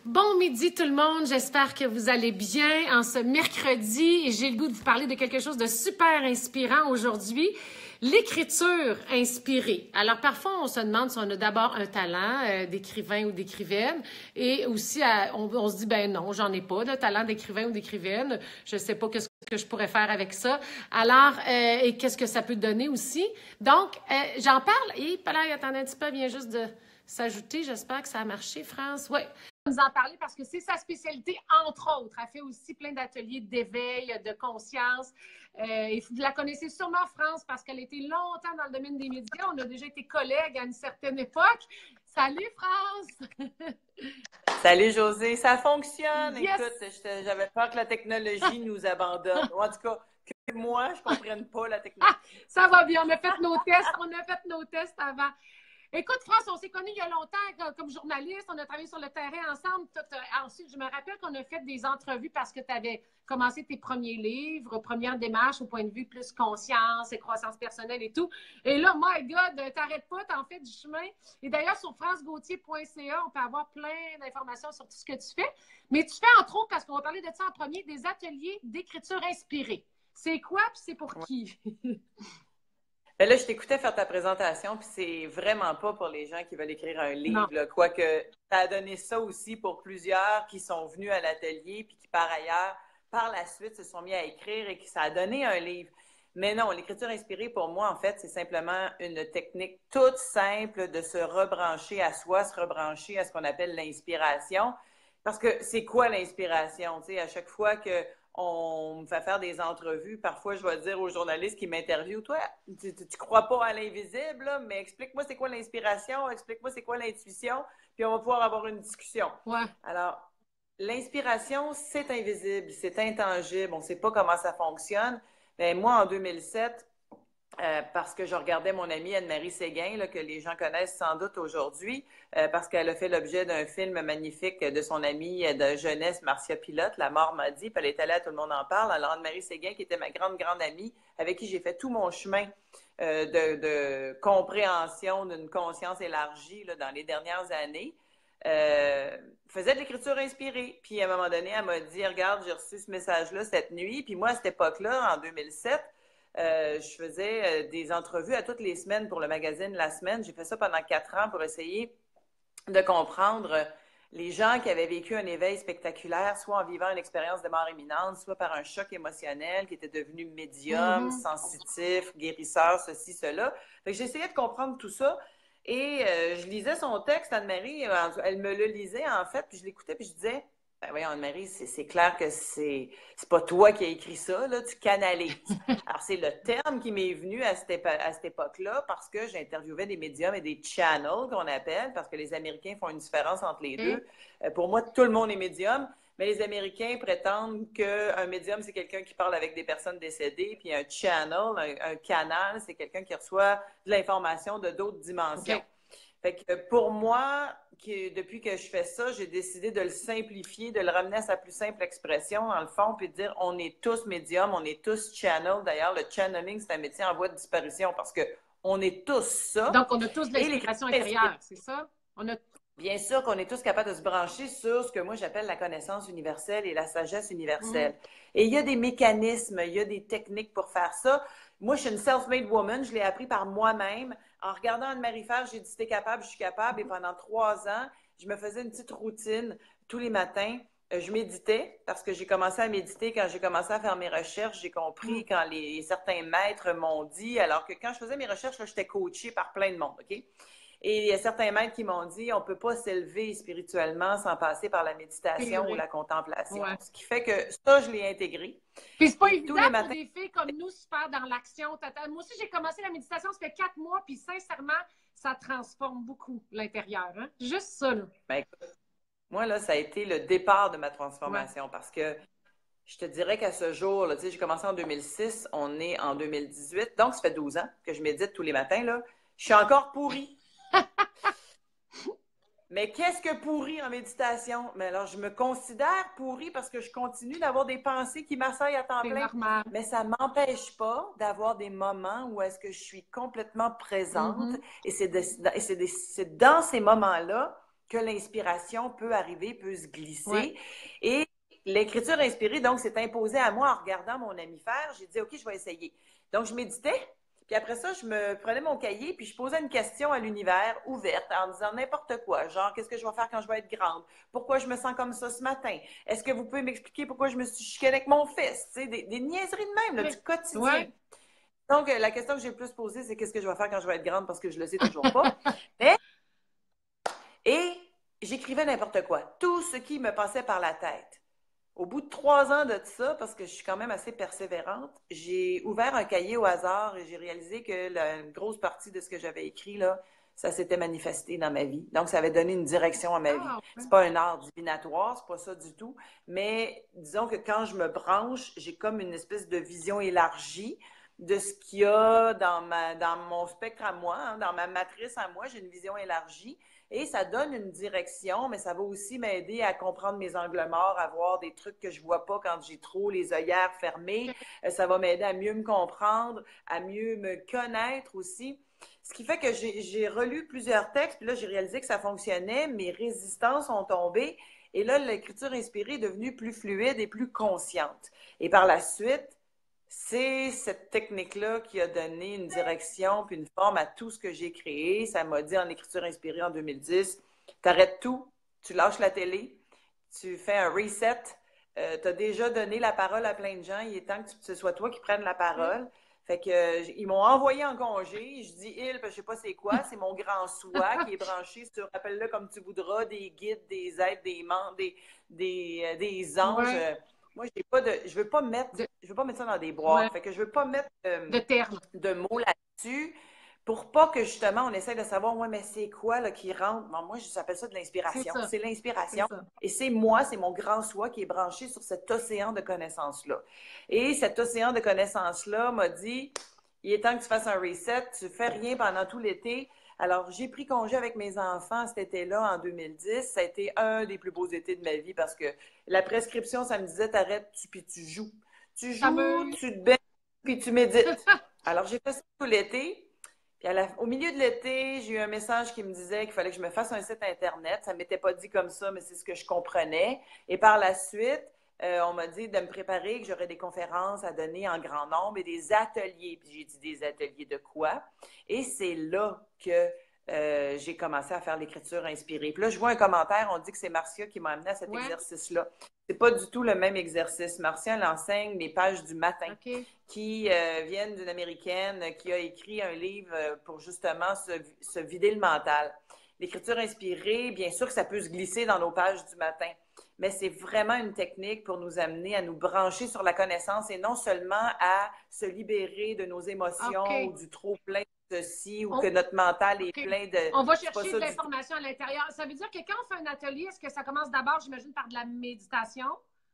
Bon midi tout le monde, j'espère que vous allez bien en ce mercredi et j'ai le goût de vous parler de quelque chose de super inspirant aujourd'hui, l'écriture inspirée. Alors parfois on se demande si on a d'abord un talent d'écrivain ou d'écrivaine et aussi on se dit ben non, j'en ai pas de talent d'écrivain ou d'écrivaine, je sais pas qu'est-ce que je pourrais faire avec ça. Alors et qu'est-ce que ça peut donner aussi. Donc j'en parle et attendez un petit peu, vient juste de s'ajouter, j'espère que ça a marché France. Oui. Nous en parler parce que c'est sa spécialité, entre autres. Elle fait aussi plein d'ateliers d'éveil, de conscience. Et vous la connaissez sûrement, France, parce qu'elle a été longtemps dans le domaine des médias. On a déjà été collègues à une certaine époque. Salut, France! Salut, Josée. Ça fonctionne. Yes! Écoute, j'avais peur que la technologie nous abandonne. Ou en tout cas, que moi, je ne comprenne pas la technologie. Ça va bien. On a fait nos tests. On a fait nos tests avant. Écoute, France, on s'est connus il y a longtemps comme journaliste. On a travaillé sur le terrain ensemble. Ensuite, je me rappelle qu'on a fait des entrevues parce que tu avais commencé tes premiers livres, première démarche au point de vue plus conscience et croissance personnelle et tout. Et là, my God, t'arrêtes pas, t'en fais du chemin. Et d'ailleurs, sur francegauthier.ca, on peut avoir plein d'informations sur tout ce que tu fais. Mais tu fais, entre autres, parce qu'on va parler de ça en premier, des ateliers d'écriture inspirée. C'est quoi, puis c'est pour qui? Ben là, je t'écoutais faire ta présentation, puis c'est vraiment pas pour les gens qui veulent écrire un livre, là. Quoique, ça a donné ça aussi pour plusieurs qui sont venus à l'atelier, puis qui, par ailleurs, par la suite, se sont mis à écrire et que ça a donné un livre. Mais non, l'écriture inspirée, pour moi, en fait, c'est simplement une technique toute simple de se rebrancher à soi, se rebrancher à ce qu'on appelle l'inspiration. Parce que c'est quoi l'inspiration? Tu sais, à chaque fois que on me fait faire des entrevues. Parfois, je vais dire aux journalistes qui m'interviewent, toi, tu crois pas à l'invisible, là, mais explique-moi c'est quoi l'inspiration, explique-moi c'est quoi l'intuition, puis on va pouvoir avoir une discussion. Ouais. Alors, l'inspiration, c'est invisible, c'est intangible, on ne sait pas comment ça fonctionne. Mais moi, en 2007, parce que je regardais mon amie Anne-Marie Séguin, là, que les gens connaissent sans doute aujourd'hui, parce qu'elle a fait l'objet d'un film magnifique de son amie de jeunesse, Marcia Pilote, La mort m'a dit, puis elle est allée à Tout le monde en parle. Alors Anne-Marie Séguin, qui était ma grande, grande amie, avec qui j'ai fait tout mon chemin de compréhension d'une conscience élargie là, dans les dernières années, faisait de l'écriture inspirée. Puis à un moment donné, elle m'a dit, regarde, j'ai reçu ce message-là cette nuit, puis moi, à cette époque-là, en 2007, je faisais des entrevues à toutes les semaines pour le magazine La Semaine. J'ai fait ça pendant 4 ans pour essayer de comprendre les gens qui avaient vécu un éveil spectaculaire, soit en vivant une expérience de mort imminente, soit par un choc émotionnel, qui étaient devenus médiums, sensitifs, guérisseurs, ceci, cela. Fait que j'essayais de comprendre tout ça. Et je lisais son texte, Anne-Marie, elle me le lisait en fait, puis je l'écoutais, puis je disais, ben voyons, Anne-Marie, c'est clair que c'est pas toi qui as écrit ça, là, tu canalises. Alors, c'est le terme qui m'est venu à cette époque-là parce que j'interviewais des médiums et des channels qu'on appelle, parce que les Américains font une différence entre les deux. Pour moi, tout le monde est médium, mais les Américains prétendent qu'un médium, c'est quelqu'un qui parle avec des personnes décédées, puis un channel, un canal, c'est quelqu'un qui reçoit de l'information de d'autres dimensions. Fait que pour moi, depuis que je fais ça, j'ai décidé de le simplifier, de le ramener à sa plus simple expression, dans le fond, puis de dire on est tous médiums, on est tous channel. D'ailleurs, le channeling, c'est un métier en voie de disparition parce que on est tous ça. Donc, on a tous de l'inspiration intérieure, c'est ça? Bien sûr qu'on est tous capables de se brancher sur ce que moi j'appelle la connaissance universelle et la sagesse universelle. Et il y a des mécanismes, il y a des techniques pour faire ça. Moi, je suis une self-made woman, je l'ai appris par moi-même. En regardant Anne-Marie faire, j'ai dit t'es capable, je suis capable. Et pendant 3 ans, je me faisais une petite routine tous les matins. Je méditais parce que j'ai commencé à méditer quand j'ai commencé à faire mes recherches. J'ai compris quand certains maîtres m'ont dit, alors que quand je faisais mes recherches, j'étais coachée par plein de monde, OK? Et il y a certains maîtres qui m'ont dit on ne peut pas s'élever spirituellement sans passer par la méditation ou la contemplation. Ouais. Ce qui fait que ça, je l'ai intégré. Puis c'est pas évident pour des filles comme nous, super dans l'action. Moi aussi, j'ai commencé la méditation, ça fait 4 mois, puis sincèrement, ça transforme beaucoup l'intérieur. Hein? Juste ça, là. Ben, écoute, moi, là, ça a été le départ de ma transformation parce que je te dirais qu'à ce jour, là, j'ai commencé en 2006, on est en 2018, donc ça fait 12 ans que je médite tous les matins. Là. Je suis encore pourrie. Mais qu'est-ce que pourri en méditation? Mais alors, je me considère pourri parce que je continue d'avoir des pensées qui m'assaillent à temps plein. Normal. Mais ça ne m'empêche pas d'avoir des moments où est-ce que je suis complètement présente. Et c'est dans ces moments-là que l'inspiration peut arriver, peut se glisser. Ouais. Et l'écriture inspirée, donc, s'est imposée à moi en regardant mon ami faire. J'ai dit, OK, je vais essayer. Donc, je méditais. Puis après ça, je me prenais mon cahier, puis je posais une question à l'univers ouverte en disant n'importe quoi, genre qu'est-ce que je vais faire quand je vais être grande? Pourquoi je me sens comme ça ce matin? Est-ce que vous pouvez m'expliquer pourquoi je me suis chicanée avec mon fils? Tu sais, des niaiseries de même, là, du quotidien. Ouais. Donc, la question que j'ai le plus posée, c'est qu'est-ce que je vais faire quand je vais être grande parce que je le sais toujours pas. Mais, et j'écrivais n'importe quoi, tout ce qui me passait par la tête. Au bout de 3 ans de ça, parce que je suis quand même assez persévérante, j'ai ouvert un cahier au hasard et j'ai réalisé que une grosse partie de ce que j'avais écrit, là, ça s'était manifesté dans ma vie. Donc, ça avait donné une direction à ma vie. C'est pas un art divinatoire, c'est pas ça du tout. Mais disons que quand je me branche, j'ai comme une espèce de vision élargie de ce qu'il y a dans mon spectre à moi, hein, dans ma matrice à moi, j'ai une vision élargie. Et ça donne une direction, mais ça va aussi m'aider à comprendre mes angles morts, à voir des trucs que je vois pas quand j'ai trop les œillères fermées. Ça va m'aider à mieux me comprendre, à mieux me connaître aussi. Ce qui fait que j'ai relu plusieurs textes, puis là, j'ai réalisé que ça fonctionnait, mes résistances ont tombé, et là, l'écriture inspirée est devenue plus fluide et plus consciente. Et par la suite, c'est cette technique-là qui a donné une direction puis une forme à tout ce que j'ai créé. Ça m'a dit en écriture inspirée en 2010, t'arrêtes tout, tu lâches la télé, tu fais un reset, tu as déjà donné la parole à plein de gens, il est temps que ce soit toi qui prennes la parole. Fait que ils m'ont envoyé en congé. Je dis il, je sais pas c'est quoi, c'est mon grand soi qui est branché sur, appelle-le comme tu voudras, des guides, des êtres, des membres, des anges. Ouais. Moi, je veux pas mettre ça dans des boîtes. Ouais. Fait que je veux pas mettre De terme. de mots là-dessus pour pas que justement on essaie de savoir, ouais, mais c'est quoi là, qui rentre. Bon, moi, j'appelle ça de l'inspiration. C'est l'inspiration. Et c'est moi, c'est mon grand soi qui est branché sur cet océan de connaissances-là. Et cet océan de connaissances-là m'a dit, il est temps que tu fasses un reset, tu fais rien pendant tout l'été. Alors, j'ai pris congé avec mes enfants cet été-là en 2010. Ça a été un des plus beaux étés de ma vie parce que la prescription, ça me disait, t'arrêtes, puis tu joues. Tu joues, tu te baignes, puis tu médites. Alors, j'ai fait ça tout l'été. Puis au milieu de l'été, j'ai eu un message qui me disait qu'il fallait que je me fasse un site Internet. Ça ne m'était pas dit comme ça, mais c'est ce que je comprenais. Et par la suite, on m'a dit de me préparer, que j'aurais des conférences à donner en grand nombre et des ateliers. Puis j'ai dit des ateliers de quoi? Et c'est là que j'ai commencé à faire l'écriture inspirée. Puis là, je vois un commentaire, on dit que c'est Marcia qui m'a amené à cet exercice-là. C'est pas du tout le même exercice. Marcia, elle enseigne les pages du matin qui viennent d'une Américaine qui a écrit un livre pour justement se vider le mental. L'écriture inspirée, bien sûr que ça peut se glisser dans nos pages du matin, mais c'est vraiment une technique pour nous amener à nous brancher sur la connaissance et non seulement à se libérer de nos émotions ou du trop-plein de ceci ou que notre mental est plein de... On va chercher de l'information à l'intérieur. Ça veut dire que quand on fait un atelier, est-ce que ça commence d'abord, j'imagine, par de la méditation?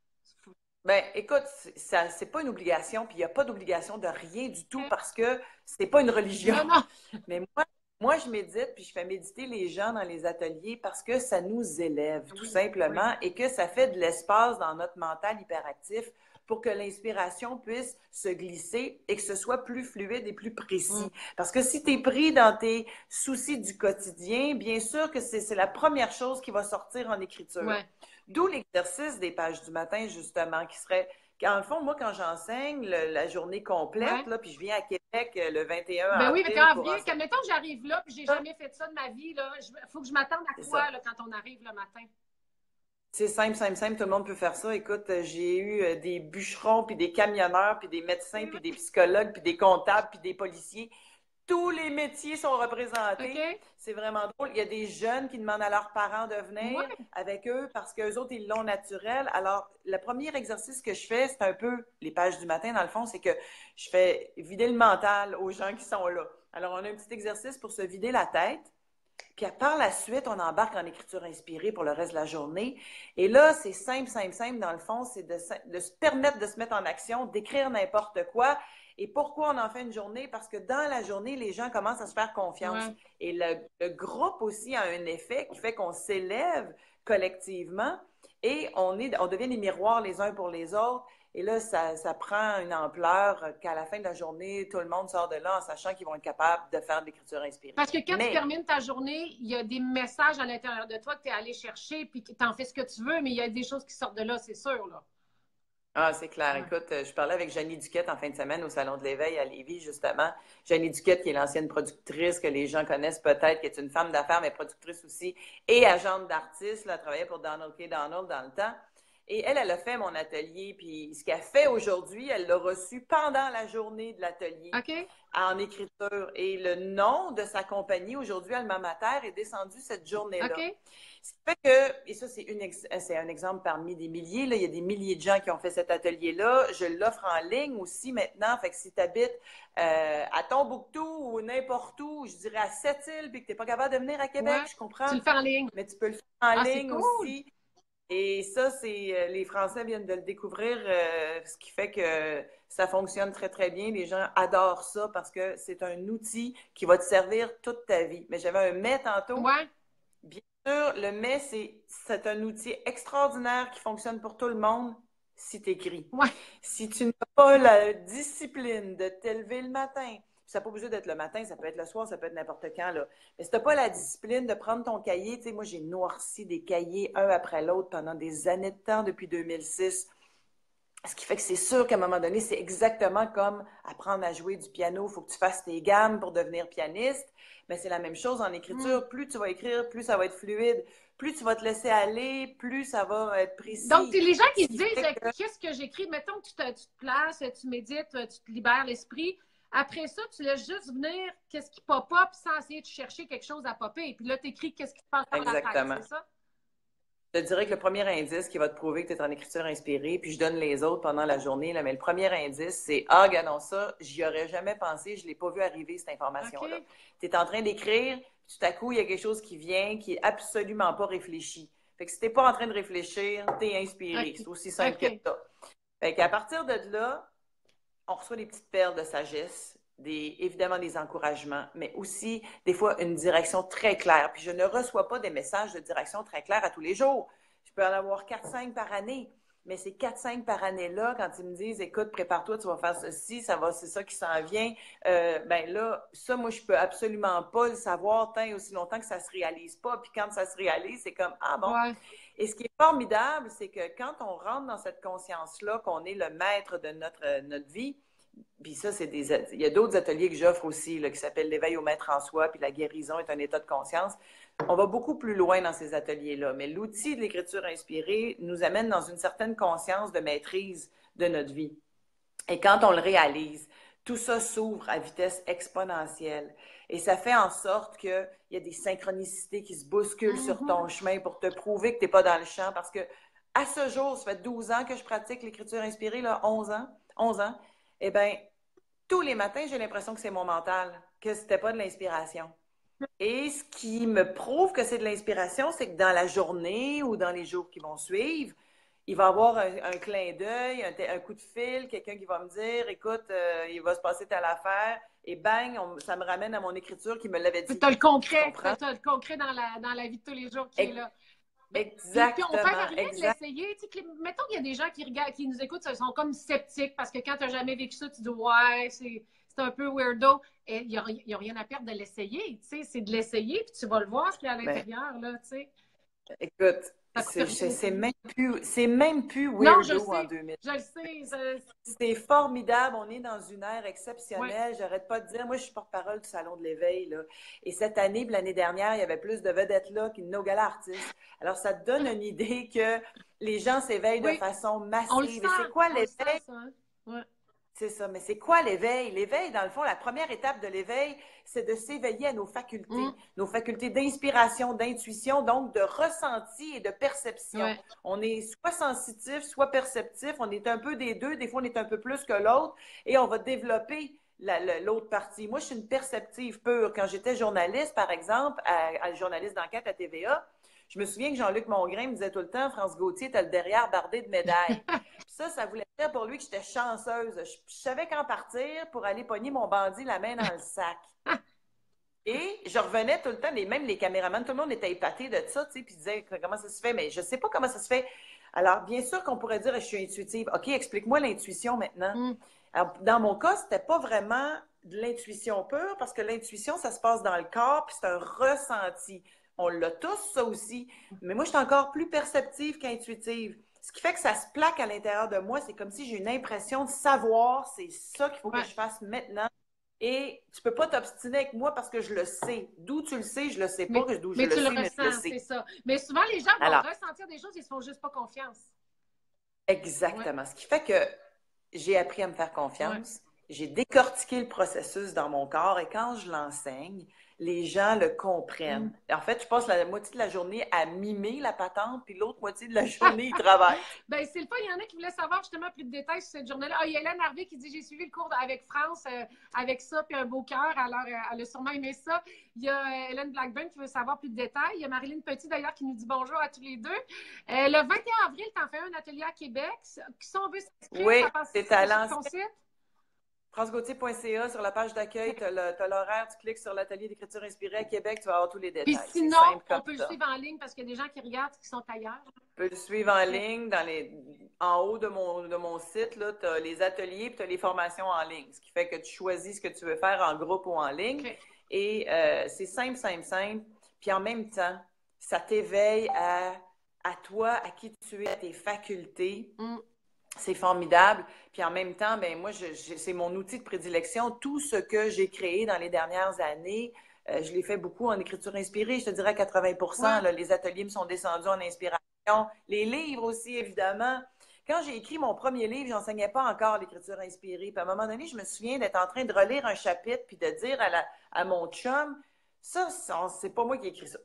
Ben, écoute, c'est pas une obligation, puis il n'y a pas d'obligation de rien du tout parce que c'est pas une religion. Non. Mais moi, je médite, puis je fais méditer les gens dans les ateliers parce que ça nous élève, tout simplement, et que ça fait de l'espace dans notre mental hyperactif pour que l'inspiration puisse se glisser et que ce soit plus fluide et plus précis. Parce que si tu es pris dans tes soucis du quotidien, bien sûr que c'est la première chose qui va sortir en écriture. D'où l'exercice des pages du matin, justement, qui serait... En le fond, moi, quand j'enseigne la journée complète, là, puis je viens à Québec le 21 avril... Ben oui, 21 avril, mettons que j'arrive là, puis j'ai jamais fait ça de ma vie, là. Faut que je m'attende à quoi, là, quand on arrive le matin? C'est simple, simple, simple. Tout le monde peut faire ça. Écoute, j'ai eu des bûcherons, puis des camionneurs, puis des médecins, puis des psychologues, puis des comptables, puis des policiers. Tous les métiers sont représentés. C'est vraiment drôle. Il y a des jeunes qui demandent à leurs parents de venir avec eux parce qu'eux autres, ils l'ont naturel. Alors, le premier exercice que je fais, c'est un peu les pages du matin, dans le fond, c'est que je fais vider le mental aux gens qui sont là. Alors, on a un petit exercice pour se vider la tête. Puis par la suite, on embarque en écriture inspirée pour le reste de la journée. Et là, c'est simple, simple, simple. Dans le fond, c'est de se permettre de se mettre en action, d'écrire n'importe quoi. Et pourquoi on en fait une journée? Parce que dans la journée, les gens commencent à se faire confiance. Et le groupe aussi a un effet qui fait qu'on s'élève collectivement et on devient des miroirs les uns pour les autres. Et là, ça prend une ampleur qu'à la fin de la journée, tout le monde sort de là en sachant qu'ils vont être capables de faire de l'écriture inspirée. Parce que quand tu Mais termines ta journée, il y a des messages à l'intérieur de toi que tu es allé chercher, puis tu en fais ce que tu veux, mais il y a des choses qui sortent de là, c'est sûr, là. ah, c'est clair. Ouais. Écoute, je parlais avec Jeannie Duquette en fin de semaine au Salon de l'Éveil à Lévis, justement. Jeannie Duquette, qui est l'ancienne productrice que les gens connaissent peut-être, qui est une femme d'affaires, mais productrice aussi, et agente d'artistes. Elle travaillait pour Donald K. Donald dans le temps. Et elle a fait mon atelier. Puis ce qu'elle fait aujourd'hui, elle l'a reçu pendant la journée de l'atelier OK? en écriture. Et le nom de sa compagnie, aujourd'hui, Alma Mater, est descendu cette journée-là. OK? Ce qui fait que, et ça, c'est un exemple parmi des milliers, là, il y a des milliers de gens qui ont fait cet atelier-là. Je l'offre en ligne aussi maintenant. Fait que si tu habites à Tombouctou ou n'importe où, je dirais à Sept-Îles, puis que tu n'es pas capable de venir à Québec, Ouais. je comprends. Tu le fais en ligne. Mais tu peux le faire en Ah, c'est ligne cool. aussi. Et ça, c'est les Français viennent de le découvrir, ce qui fait que ça fonctionne très, très bien. Les gens adorent ça parce que c'est un outil qui va te servir toute ta vie. Mais j'avais un mais tantôt. Ouais. Bien sûr, le mais, c'est un outil extraordinaire qui fonctionne pour tout le monde si tu écris. Ouais. Si tu n'as pas la discipline de t'élever le matin, ça n'a pas besoin d'être le matin, ça peut être le soir, ça peut être n'importe quand, là. Mais si tu n'as pas la discipline de prendre ton cahier, tu sais, moi, j'ai noirci des cahiers un après l'autre pendant des années de temps depuis 2006. Ce qui fait que c'est sûr qu'à un moment donné, c'est exactement comme apprendre à jouer du piano. Il faut que tu fasses tes gammes pour devenir pianiste. Mais c'est la même chose en écriture. Plus tu vas écrire, plus ça va être fluide. Plus tu vas te laisser aller, plus ça va être précis. Donc, les gens qui se disent que... qu'est-ce que j'écris, mettons que tu te places, tu médites, tu te libères l'esprit. Après ça, tu laisses juste venir qu'est-ce qui pop-up sans essayer de chercher quelque chose à popper. Et puis là, tu écris qu'est-ce qui te passe par la tête, c'est ça? Je te dirais que le premier indice qui va te prouver que tu es en écriture inspirée, puis je donne les autres pendant la journée, là, mais le premier indice, c'est ah, regardons ça, j'y aurais jamais pensé, je ne l'ai pas vu arriver, cette information-là. Okay. Tu es en train d'écrire, puis tout à coup, il y a quelque chose qui vient qui est absolument pas réfléchi. Fait que si tu n'es pas en train de réfléchir, tu es inspiré. Okay. C'est aussi simple que ça. Fait qu'à partir de là, on reçoit des petites perles de sagesse. Évidemment des encouragements, mais aussi des fois une direction très claire. Puis je ne reçois pas des messages de direction très clairs à tous les jours. Je peux en avoir 4-5 par année, mais ces 4-5 par année-là, quand ils me disent « Écoute, prépare-toi, tu vas faire ceci, c'est ça qui s'en vient », ben là, ça, moi, je peux absolument pas le savoir tant et aussi longtemps que ça se réalise pas. Puis quand ça se réalise, c'est comme « Ah bon? Ouais. » Et ce qui est formidable, c'est que quand on rentre dans cette conscience-là, qu'on est le maître de notre vie, puis ça, il y a d'autres ateliers que j'offre aussi, là, qui s'appellent l'éveil au maître en soi, puis la guérison est un état de conscience. On va beaucoup plus loin dans ces ateliers-là, mais l'outil de l'écriture inspirée nous amène dans une certaine conscience de maîtrise de notre vie. Et quand on le réalise, tout ça s'ouvre à vitesse exponentielle. Et ça fait en sorte qu'il y a des synchronicités qui se bousculent sur ton chemin pour te prouver que tu n'es pas dans le champ. Parce que à ce jour, ça fait 12 ans que je pratique l'écriture inspirée, là, 11 ans. Eh bien, tous les matins, j'ai l'impression que c'est mon mental, que c'était pas de l'inspiration. Et ce qui me prouve que c'est de l'inspiration, c'est que dans la journée ou dans les jours qui vont suivre, il va y avoir un clin d'œil, un coup de fil, quelqu'un qui va me dire, écoute, il va se passer telle affaire, et bang, ça me ramène à mon écriture qui me l'avait dit. Tu as le concret, dans la vie de tous les jours qui est là. Exactement. Puis on perd rien de l'essayer. Mettons qu'il y a des gens qui nous écoutent, ils sont comme sceptiques parce que quand tu n'as jamais vécu ça, tu dis ouais, c'est un peu weirdo. Et il n'y a rien à perdre de l'essayer. C'est de l'essayer, puis tu vas le voir ce qu'il y a à l'intérieur. Là, écoute, c'est même plus weirdo en 2000. Je le sais. C'est formidable. On est dans une ère exceptionnelle. Ouais. J'arrête pas de dire, moi, je suis porte-parole du Salon de l'Éveil. Là. Et cette année, l'année dernière, il y avait plus de vedettes là qu'il de nos galas artistes. Alors, ça te donne une idée que les gens s'éveillent de façon massive. Et c'est quoi l'éveil? Ouais. C'est ça, mais c'est quoi l'éveil? L'éveil, dans le fond, la première étape de l'éveil, c'est de s'éveiller à nos facultés d'inspiration, d'intuition, donc de ressenti et de perception. Ouais. On est soit sensitif, soit perceptif, on est un peu des deux, des fois on est un peu plus que l'autre, et on va développer l'autre partie. Moi, je suis une perceptive pure. Quand j'étais journaliste, par exemple, journaliste d'enquête à TVA, je me souviens que Jean-Luc Mongrain me disait tout le temps, France Gauthier, t'as le derrière bardé de médailles. Ça voulait dire pour lui que j'étais chanceuse. Je savais quand partir pour aller pogner mon bandit la main dans le sac. Et je revenais tout le temps, même les caméramans, tout le monde était épaté de ça, tu sais, puis ils disaient comment ça se fait, mais je sais pas comment ça se fait. Alors, bien sûr qu'on pourrait dire, je suis intuitive. OK, explique-moi l'intuition maintenant. Mm. Alors, dans mon cas, c'était pas vraiment de l'intuition pure, parce que l'intuition, ça se passe dans le corps, puis c'est un ressenti. On l'a tous, ça aussi. Mais moi, je suis encore plus perceptive qu'intuitive. Ce qui fait que ça se plaque à l'intérieur de moi. C'est comme si j'ai une impression de savoir, c'est ça qu'il faut que Ouais. je fasse maintenant. Et tu peux pas t'obstiner avec moi parce que je le sais. D'où tu le sais, je le sais pas. D'où je Mais le tu le sais, mais je le ressens, sais. c'est ça. Mais souvent, les gens vont Alors, ressentir des choses, ils se font juste pas confiance. Ouais, exactement. Ce qui fait que j'ai appris à me faire ouais. confiance. J'ai décortiqué le processus dans mon corps et quand je l'enseigne, les gens le Mm. comprennent. En fait, je passe la moitié de la journée à mimer la patente, puis l'autre moitié de la journée, ils travaillent. Ben, c'est le fun. Il y en a qui voulaient savoir justement plus de détails sur cette journée-là. Ah, il y a Hélène Harvey qui dit: J'ai suivi le cours avec France, avec ça, puis un beau cœur. Alors, elle a sûrement aimé ça. Il y a Hélène Blackburn qui veut savoir plus de détails. Il y a Marilyn Petit d'ailleurs qui nous dit bonjour à tous les deux. Le 21 avril, tu en fais un atelier à Québec. Si on veut s'inscrire, Oui, ça passe c'est sur à ton l'ancien. site. francegauthier.ca, sur la page d'accueil, tu as l'horaire, tu cliques sur l'atelier d'écriture inspirée à Québec, tu vas avoir tous les Puis détails. C'est sinon, simple on comme peut le ça. suivre en ligne parce qu'il y a des gens qui regardent qui sont ailleurs. Tu peux le suivre en ligne. En haut de mon site, tu as les ateliers et tu as les formations en ligne. Ce qui fait que tu choisis ce que tu veux faire en groupe ou en ligne. Okay. Et c'est simple, simple, simple. Puis en même temps, ça t'éveille à toi, à qui tu es, à tes facultés. Mm. C'est formidable. Puis en même temps, ben moi, c'est mon outil de prédilection. Tout ce que j'ai créé dans les dernières années, je l'ai fait beaucoup en écriture inspirée. Je te dirais 80%. Là, les ateliers me sont descendus en inspiration. Les livres aussi, évidemment. Quand j'ai écrit mon premier livre, j'enseignais pas encore l'écriture inspirée. Puis à un moment donné, je me souviens d'être en train de relire un chapitre puis de dire à mon chum, ça, c'est pas moi qui ai écrit ça.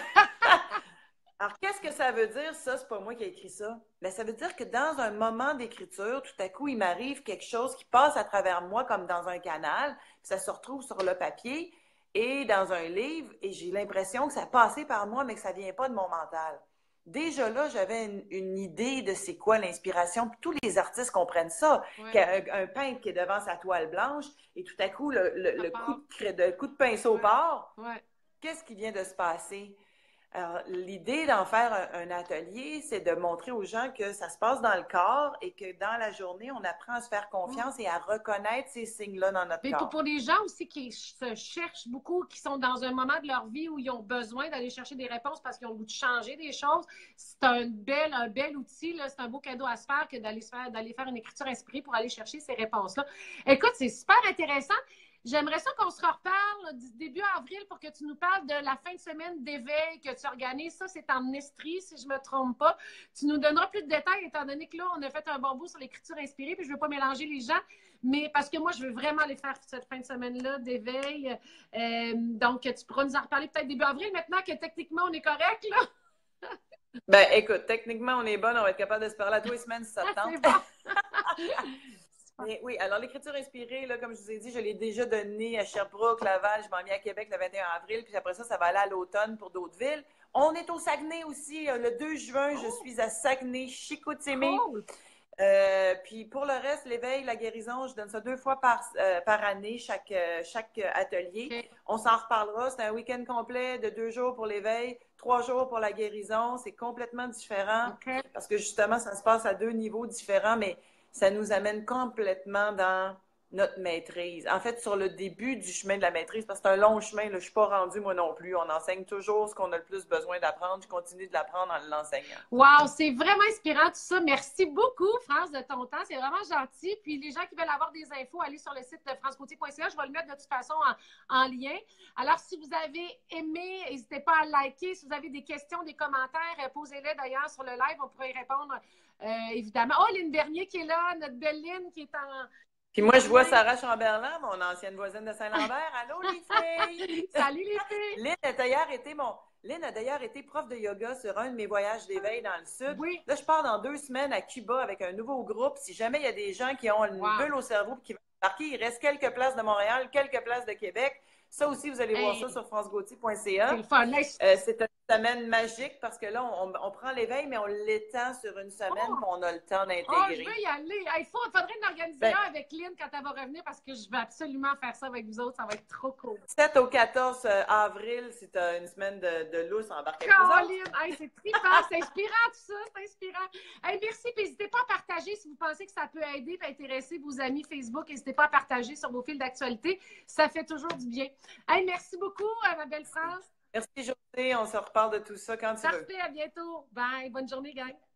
Alors, qu'est-ce que ça veut dire, ça? C'est pas moi qui ai écrit ça. Mais ça veut dire que dans un moment d'écriture, tout à coup, il m'arrive quelque chose qui passe à travers moi comme dans un canal, puis ça se retrouve sur le papier et dans un livre, et j'ai l'impression que ça a passé par moi, mais que ça vient pas de mon mental. Déjà là, j'avais une idée de c'est quoi l'inspiration, puis tous les artistes comprennent ça. Ouais. Un peintre qui est devant sa toile blanche, et tout à coup, le coup de pinceau Ouais. part. Ouais. Qu'est-ce qui vient de se passer? Alors, l'idée d'en faire un atelier, c'est de montrer aux gens que ça se passe dans le corps et que dans la journée, on apprend à se faire confiance et à reconnaître ces signes-là dans notre Mais corps. pour les gens aussi qui se cherchent beaucoup, qui sont dans un moment de leur vie où ils ont besoin d'aller chercher des réponses parce qu'ils ont le goût de changer des choses, c'est un bel outil, c'est un beau cadeau à se faire que d'aller faire une écriture inspirée pour aller chercher ces réponses-là. Écoute, c'est super intéressant. J'aimerais ça qu'on se reparle du début avril pour que tu nous parles de la fin de semaine d'éveil que tu organises. Ça, c'est en Estrie, si je ne me trompe pas. Tu nous donneras plus de détails, étant donné que là, on a fait un bon bout sur l'écriture inspirée, puis je ne veux pas mélanger les gens, mais parce que moi, je veux vraiment aller faire cette fin de semaine-là d'éveil. Donc, tu pourras nous en reparler peut-être début avril, maintenant que techniquement, on est correct, là. Ben, écoute, techniquement, on est bonne, on va être capable de se parler à tous les semaines si ça te tente. C'est bon. Mais oui, alors l'écriture inspirée, là, comme je vous ai dit, je l'ai déjà donnée à Sherbrooke, Laval, je m'en viens à Québec le 21 avril, puis après ça va aller à l'automne pour d'autres villes. On est au Saguenay aussi, le 2 juin, je suis à Saguenay-Chicoutimi. Cool. Puis pour le reste, l'éveil, la guérison, je donne ça 2 fois par année, chaque atelier. Okay. On s'en reparlera. C'est un week-end complet de 2 jours pour l'éveil, 3 jours pour la guérison. C'est complètement différent parce que justement, ça se passe à 2 niveaux différents, mais ça nous amène complètement dans notre maîtrise. En fait, sur le début du chemin de la maîtrise, parce que c'est un long chemin, là, je ne suis pas rendue moi non plus. On enseigne toujours ce qu'on a le plus besoin d'apprendre. Je continue de l'apprendre en l'enseignant. Wow, c'est vraiment inspirant tout ça. Merci beaucoup, France, de ton temps. C'est vraiment gentil. Puis les gens qui veulent avoir des infos, allez sur le site de francegauthier.ca. Je vais le mettre de toute façon en lien. Alors, si vous avez aimé, n'hésitez pas à liker. Si vous avez des questions, des commentaires, posez-les d'ailleurs sur le live. On pourrait y répondre évidemment. Oh, Lynn Bernier qui est là, notre belle Lynn qui est en... Puis moi, je vois Sarah Chamberlain, mon ancienne voisine de Saint-Lambert. Allô, les filles! Salut, les filles! Lynn a d'ailleurs été prof de yoga sur un de mes voyages d'éveil dans le Sud. Oui. Là, je pars dans 2 semaines à Cuba avec un nouveau groupe. Si jamais il y a des gens qui ont une bulle au cerveau et qui veulent embarquer, il reste quelques places de Montréal, quelques places de Québec. Ça aussi, vous allez voir ça sur francegauthier.ca. C'est le fun. C'est un semaine magique parce que là, on prend l'éveil, mais on l'étend sur une semaine, puis on a le temps Oh, je d'intégrer. veux y aller. Il faudrait m'organiser Ben, un avec Lynn quand elle va revenir parce que je veux absolument faire ça avec vous autres. Ça va être trop cool. 7 au 14 avril, si tu as une semaine de lousse, embarque avec nous autres. Caroline, hey, c'est trippant, c'est inspirant tout ça, c'est inspirant. Hey, merci, puis n'hésitez pas à partager si vous pensez que ça peut aider et intéresser vos amis Facebook. N'hésitez pas à partager sur vos fils d'actualité. Ça fait toujours du bien. Hey, merci beaucoup, ma belle France. Merci, Josée. On se reparle de tout ça quand tu veux. Parfait, à bientôt. Bye. Bonne journée, gang.